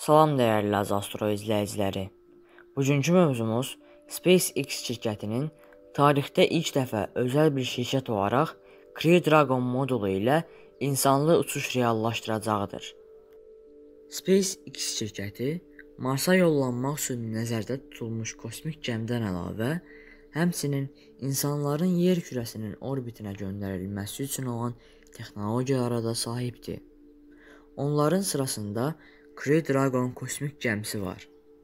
Salam dəyərli Azastro izləyiciləri. Bugünkü mövzumuz SpaceX şirkətinin tarixdə ilk dəfə özəl bir şirkət olaraq Crew Dragon modulu ilə insanlı uçuş reallaşdıracağıdır. SpaceX şirkəti Marsa yollanmaq üçün nəzərdə tutulmuş kosmik gəmidən əlavə, həmçinin insanların yer kürəsinin orbitinə göndərilməsi üçün olan texnologiyalara da sahibdir. Onların sırasında Crew Dragon kosmik gəmisi var.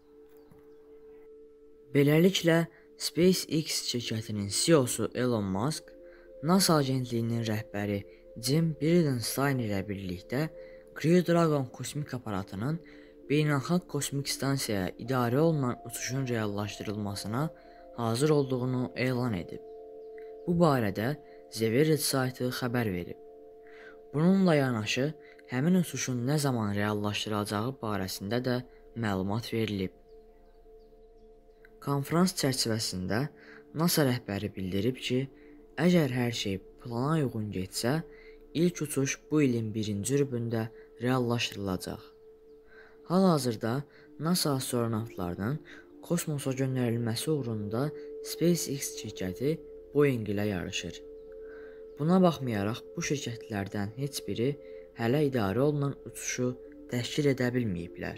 Beləliklə, SpaceX şirkətinin CEO-su Elon Musk, NASA agentliyinin rəhbəri Jim Bridenstine ilə birlikdə Crew Dragon kosmik aparatının beynəlxalq kosmik stansiyaya idarə olunan uçuşun reallaşdırılmasına hazır olduğunu elan edib. Bu barədə The Verge saytı xəbər verib. Bununla yanaşı, həmin uçuşun nə zaman reallaşdırılacağı barəsində də məlumat verilib. Konferans çərçivəsində NASA rəhbəri bildirib ki, əgər hər şey plana uyğun getsə, ilk uçuş bu ilin 1-ci rübündə reallaşdırılacaq. Hal-hazırda NASA astronavtlarının kosmosa göndərilməsi uğrunda SpaceX şirkəti Boeing ilə yarışır. Buna baxmayaraq, bu şirkətlərdən heç biri hələ idarə olunan uçuşu təşkil edə bilməyiblər.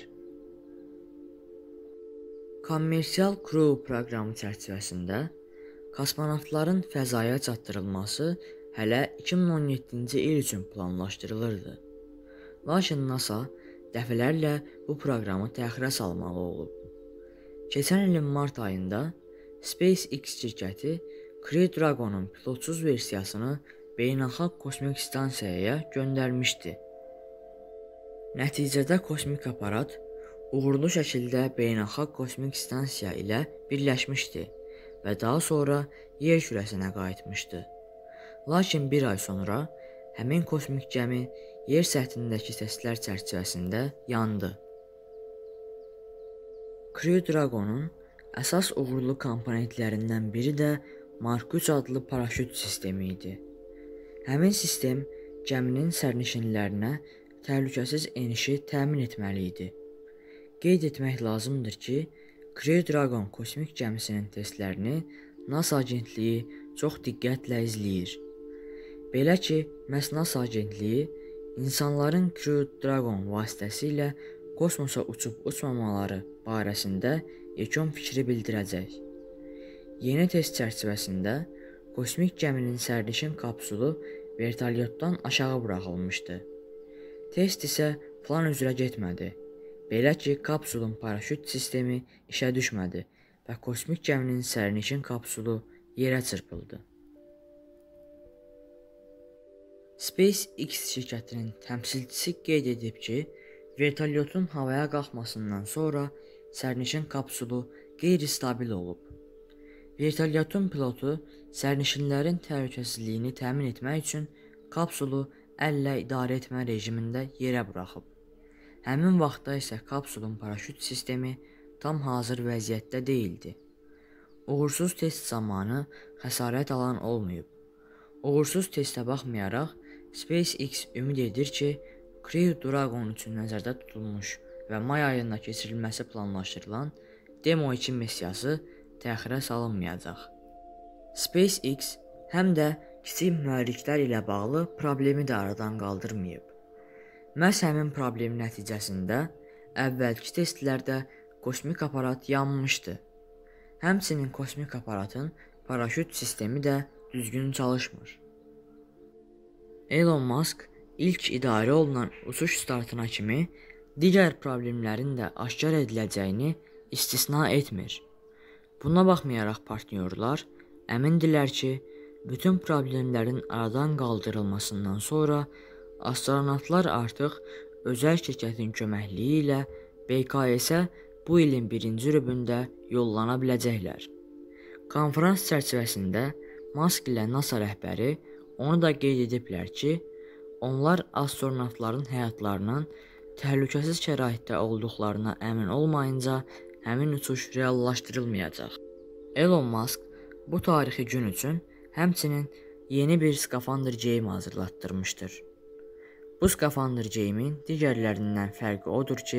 Kommersial Crew proqramı çərçivəsində kosmonavtların fəzaya çatdırılması hələ 2017-ci il üçün planlaşdırılırdı. Lakin NASA dəfələrlə bu proqramı təxirə salmalı olub. Keçən ilin mart ayında SpaceX şirkəti Crew Dragon'un pilotsuz versiyasını beynəlxalq kosmik stansiyaya göndərmişdi. Nəticədə kosmik aparat uğurlu şəkildə beynəlxalq kosmik stansiya ilə birləşmişdi və daha sonra yer kürəsinə qayıtmışdı. Lakin bir ay sonra həmin kosmik gəmi yer səthindəki testlər çərçivəsində yandı. Crew Dragon'un əsas uğurlu komponentlərindən biri də Mark 3 adlı paraşüt sistemi idi. Həmin sistem gəminin sərnişinlərinə təhlükəsiz enişi təmin etməli idi. Qeyd etmək lazımdır ki, Crew Dragon kosmik gəmisinin testlərini NASA agentliyi çox diqqətlə izləyir. Belə ki, məhz NASA agentliyi insanların Crew Dragon vasitəsilə kosmosa uçub-uçmamaları barəsində yekun fikri bildirəcək. Yeni test çərçivəsində kosmik gəminin sərnişin kapsulu vertolyotdan aşağı buraxılmışdı. Test isə plan üzrə getmədi. Belə ki, kapsulun paraşüt sistemi işə düşmədi və kosmik gəminin sərnişin kapsulu yerə çırpıldı. SpaceX şirkətinin təmsilçisi qeyd edib ki, vertolyotun havaya qalxmasından sonra sərnişin kapsulu qeyri-stabil olub. Vertolyotun pilotu sərnişinlərin təhlükəsizliyini təmin etmək üçün kapsulu əllə idarə etmə rejimində yerə buraxıb. Həmin vaxtda isə kapsulun paraşüt sistemi tam hazır vəziyyətdə deyildi. Uğursuz test zamanı xəsarət alan olmayıb. Uğursuz testə baxmayaraq, SpaceX ümid edir ki, Crew Dragon üçün nəzərdə tutulmuş və may ayında keçirilməsi planlaşdırılan Demo 2 missiyası təxirə salınmayacaq. SpaceX həm də kiçik mühərriklər ilə bağlı problemi də aradan qaldırmayıb. Məhz həmin problem nəticəsində əvvəlki testlərdə kosmik aparat yanmışdı. Həmçinin kosmik aparatın paraşüt sistemi də düzgün çalışmır. Elon Musk ilk idarə olunan uçuş startına kimi digər problemlərin də aşkar ediləcəyini istisna etmir. Buna baxmayaraq partnyorlar əmindirlər ki, bütün problemlərin aradan qaldırılmasından sonra astronavtlar artıq özəl şirkətin köməkliyi ilə BKS-ə bu ilin 1-ci rübündə yollana biləcəklər. Konferans çərçivəsində Musk ilə NASA rəhbəri onu da qeyd ediblər ki, onlar astronavtların həyatlarının təhlükəsiz şəraitdə olduqlarına əmin olmayınca həmin uçuş reallaşdırılmayacaq. Elon Musk bu tarixi gün üçün həmçinin yeni bir skafandr geyimi hazırlatdırmışdır. Bu skafandr geyimin digərlərindən fərqi odur ki,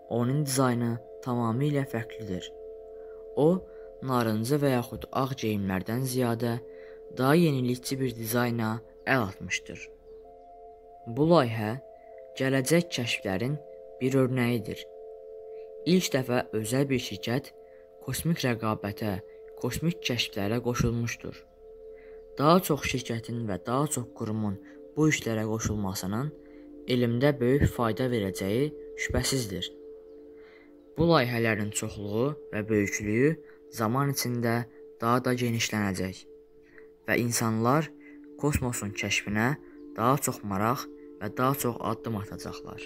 onun dizaynı tamamilə fərqlidir. O, narıncı və yaxud ağ geyimlərdən ziyadə daha yenilikçi bir dizayna əl atmışdır. Bu layihə gələcək kəşflərin bir örnəyidir. İlk dəfə özəl bir şirkət kosmik rəqabətə, kosmik kəşflərə qoşulmuşdur. Daha çox şirkətin və daha çox qurumun bu işlərə qoşulmasının elmdə böyük fayda verəcəyi şübhəsizdir. Bu layihələrin çoxluğu və böyüklüyü zaman içində daha da genişlənəcək və insanlar kosmosun kəşfinə daha çox maraq və daha çox addım atacaqlar.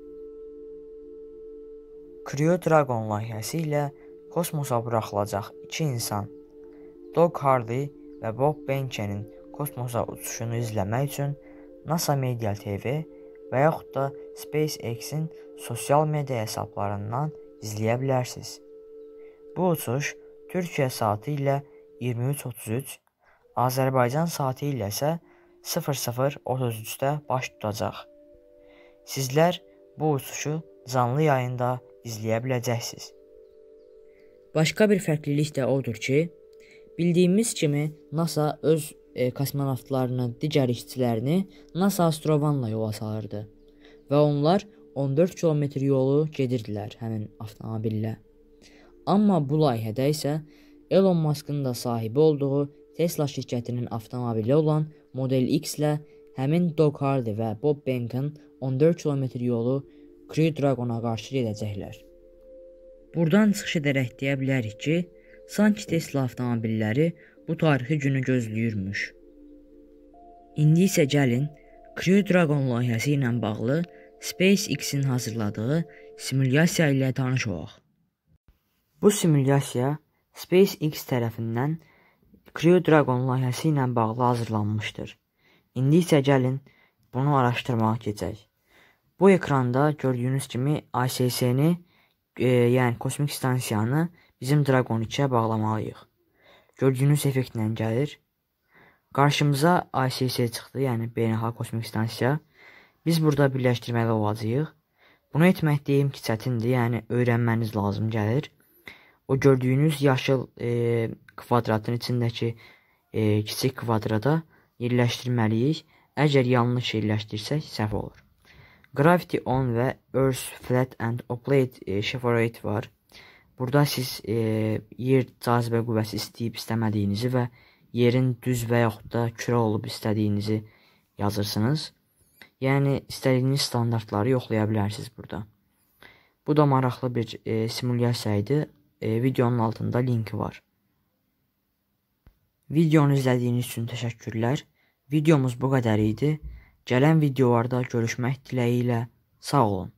Crew Dragon layihəsi ilə kosmosa buraxılacaq iki insan, Doug Harding və Bob Behnken'in kosmosa uçuşunu izləmək üçün NASA Media TV və yaxud da SpaceX-in sosial media hesablarından izləyə bilərsiniz. Bu uçuş Türkiyə saatı ilə 23:33, Azərbaycan saatı ilə isə 00:33-də baş tutacaq. Sizlər bu uçuşu canlı yayında izləyə biləcəksiniz. Başqa bir fərqlilik də odur ki, bildiyimiz kimi NASA öz kosmonavtlarını, digər işçilərini NASA Astrovanla yola salırdı və onlar 14 kilometr yolu gedirdilər həmin avtomobillə. Amma bu layihədə isə Elon Musk'ın da sahibi olduğu Tesla şirkətinin avtomobili olan Model X ilə həmin Doug Harding və Bob Behnken 14 kilometr yolu Crew Dragon'a qarşı gedəcəklər. Buradan çıxış edərək deyə bilərik ki, sanki Tesla avtomobilləri bu tarixi günü gözləyirmiş. İndi isə gəlin Crew Dragon layihəsi ilə bağlı SpaceX-in hazırladığı simulyasiya ilə tanış olaq. Bu simulyasiya SpaceX tərəfindən Crew Dragon layihəsi ilə bağlı hazırlanmışdır. İndi isə gəlin bunu araşdırmağa keçək. Bu ekranda gördüyünüz kimi ISS-ni, yəni kosmik stansiyanı bizim Dragon 2-yə bağlamalıyıq. Gördüyünüz effektlə gəlir. Qarşımıza ISS çıxdı, yəni beynəlxalq kosmik stansiya. Biz burada birləşdirməli olacağıq. Bunu etmək deyim ki, çətindir, yəni öyrənməniz lazım gəlir. O gördüyünüz yaşıl kvadratın içindəki kiçik kvadrada yerləşdirməliyik. Əgər yanlış yerləşdirsək, səhv olur. Gravity On və Earth Flat and Oblate şifrələri var. Burada siz yer cazibə qüvvəsi istəyib istəmədiyinizi və yerin düz və yaxud da kürə olub istədiyinizi yazırsınız. Yəni istədiyiniz standartları yoxlaya bilərsiniz burada. Bu da maraqlı bir simulyasiya idi. Videonun altında linki var. Videonu izlədiyiniz üçün təşəkkürlər. Videomuz bu qədər idi. Gələn videolarda görüşmək diləyi ilə sağ olun.